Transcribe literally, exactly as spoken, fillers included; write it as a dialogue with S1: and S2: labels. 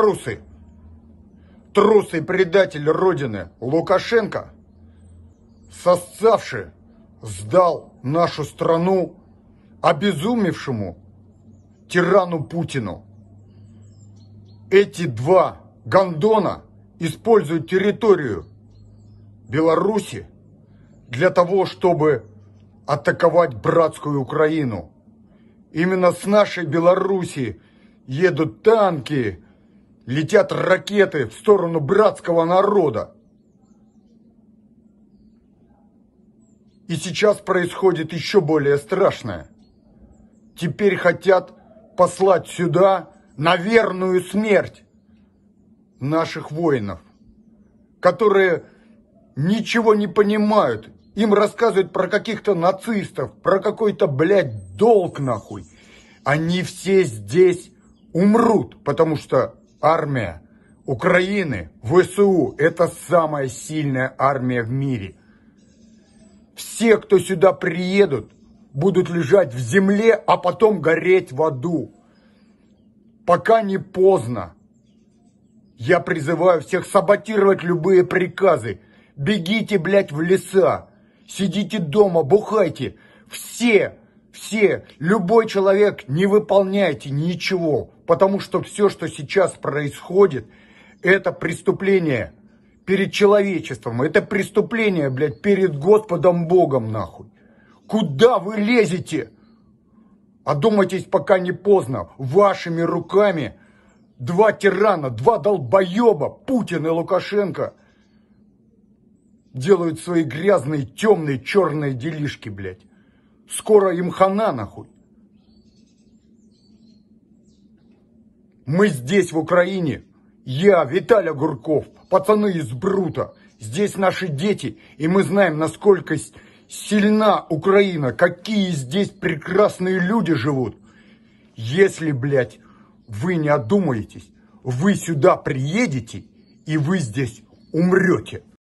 S1: белорусы, трус и предатель Родины Лукашенко, сосцавший, сдал нашу страну обезумевшему тирану Путину. Эти два гондона используют территорию Беларуси для того, чтобы атаковать братскую Украину. Именно с нашей Беларуси едут танки, летят ракеты в сторону братского народа. И сейчас происходит еще более страшное. Теперь хотят послать сюда на верную смерть наших воинов, которые ничего не понимают. Им рассказывают про каких-то нацистов, про какой-то, блядь, долг нахуй. Они все здесь умрут, потому что армия Украины, ВСУ, это самая сильная армия в мире. Все, кто сюда приедут, будут лежать в земле, а потом гореть в аду. Пока не поздно. Я призываю всех саботировать любые приказы. Бегите, блядь, в леса. Сидите дома, бухайте. Все, все, любой человек, не выполняйте ничего. Потому что все, что сейчас происходит, это преступление перед человечеством. Это преступление, блядь, перед Господом Богом, нахуй. Куда вы лезете? Одумайтесь, пока не поздно. Вашими руками два тирана, два долбоеба, Путин и Лукашенко, делают свои грязные, темные, черные делишки, блядь. Скоро им хана, нахуй. Мы здесь, в Украине. Я, Виталий Огурков, пацаны из Брута. Здесь наши дети, и мы знаем, насколько сильна Украина, какие здесь прекрасные люди живут. Если, блядь, вы не одумаетесь, вы сюда приедете, и вы здесь умрете.